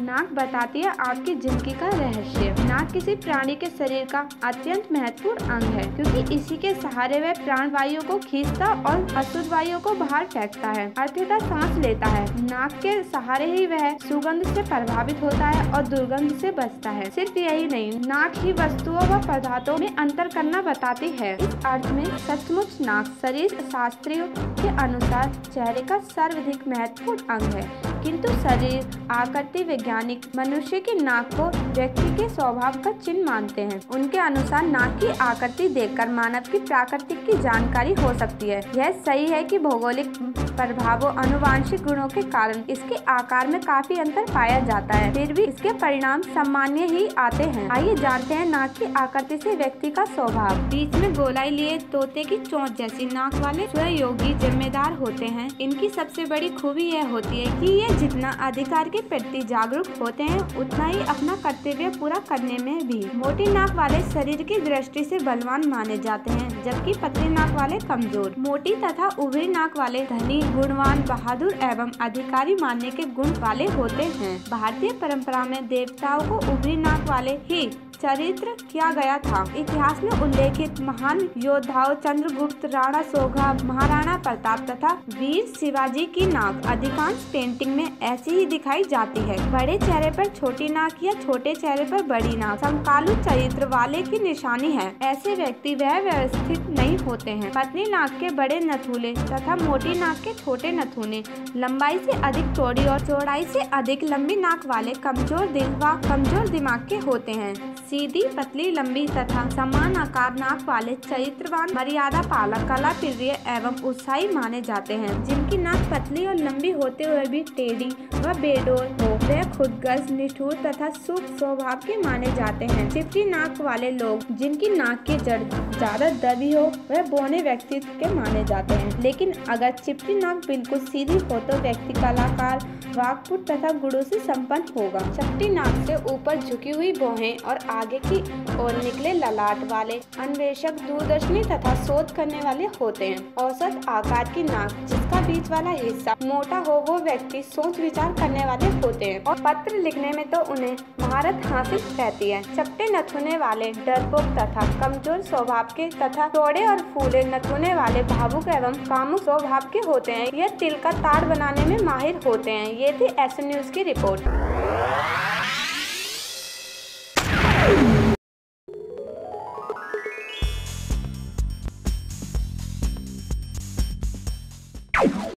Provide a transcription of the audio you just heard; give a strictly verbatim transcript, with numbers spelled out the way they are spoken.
नाक बताती है आपकी जिंदगी का रहस्य। नाक किसी प्राणी के शरीर का अत्यंत महत्वपूर्ण अंग है, क्योंकि इसी के सहारे वह प्राण वायु को खींचता और अशुद्ध वायु को बाहर फेंकता है, अर्थात सांस लेता है। नाक के सहारे ही वह सुगंध से प्रभावित होता है और दुर्गंध से बचता है। सिर्फ यही नहीं, नाक ही वस्तुओं व पदार्थों में अंतर करना बताती है। इस अर्थ में सचमुच नाक शरीर शास्त्रियों के अनुसार चेहरे का सर्वाधिक महत्वपूर्ण अंग है, किंतु शरीर आकृति वैज्ञानिक मनुष्य की नाक को व्यक्ति के स्वभाव का चिन्ह मानते हैं। उनके अनुसार नाक की आकृति देखकर मानव की प्रकृति की जानकारी हो सकती है। यह सही है कि भौगोलिक प्रभावों, आनुवंशिक गुणों के कारण इसके आकार में काफी अंतर पाया जाता है, फिर भी इसके परिणाम सामान्य ही आते हैं। आइए जानते हैं नाक की आकृति से व्यक्ति का स्वभाव। बीच में गोलाई लिए तोते की चोंच जैसी नाक वाले स्वयोगी जिम्मेदार होते हैं। इनकी सबसे बड़ी खूबी यह होती है कि ये जितना अधिकार के प्रति जागरूक होते हैं, उतना ही अपना कर्तव्य पूरा करने में भी। मोटी नाक वाले शरीर की दृष्टि से बलवान माने जाते हैं, जबकि पतली नाक वाले कमजोर। मोटी तथा उभरी नाक वाले धनी, गुणवान, बहादुर एवं अधिकारी मानने के गुण वाले होते हैं। भारतीय परंपरा में देवताओं को उभरी नाक वाले ही चरित्र किया गया था। इतिहास में उल्लेखित महान योद्धाओं चंद्रगुप्त, राणा सोगा, महाराणा प्रताप तथा वीर शिवाजी की नाक अधिकांश पेंटिंग में ऐसी ही दिखाई जाती है। बड़े चेहरे पर छोटी नाक या छोटे चेहरे पर बड़ी नाक समकालीन चरित्र वाले की निशानी है। ऐसे व्यक्ति वह व्यवस्थित नहीं होते हैं। पतली नाक के बड़े नथुने तथा मोटी नाक के छोटे नथुने, लंबाई से अधिक चौड़ी और चौड़ाई से अधिक लंबी नाक वाले कमजोर दिल व कमजोर दिमाग के होते हैं। सीधी, पतली, लंबी तथा समान आकार नाक वाले चरित्रवान, मर्यादा पालक, कला प्रिय एवं उत्साही माने जाते हैं। जिनकी नाक पतली और लंबी होते हुए भी टेढ़ी व बेडोर हो, वह खुदगर्ज, निष्ठुर तथा शुभ स्वभाव के माने जाते हैं। चिपटी नाक वाले लोग, जिनकी नाक की जड़ ज्यादा दबी हो, वह बौने व्यक्तित्व के माने जाते हैं। लेकिन अगर चिपटी नाक बिल्कुल सीधी हो तो व्यक्ति कलाकार, वाक्पटु तथा गुणों से संपन्न होगा। चपटी नाक से ऊपर झुकी हुई भौहें और आगे की ओर निकले ललाट वाले अन्वेषक, दूरदर्शी तथा शोध करने वाले होते हैं। औसत आकार की नाक, जिसका बीच वाला हिस्सा मोटा हो, वो व्यक्ति सोच विचार करने वाले होते हैं और पत्र लिखने में तो उन्हें महारत हासिल रहती है। चपटे नथुने वाले डरपोक तथा कमजोर स्वभाव के तथा चौड़े और फूले नथुने वाले भावुक एवं कामुक स्वभाव के होते हैं। यह तिल का ताड़ बनाने में माहिर होते हैं। ये थी एस न्यूज की रिपोर्ट।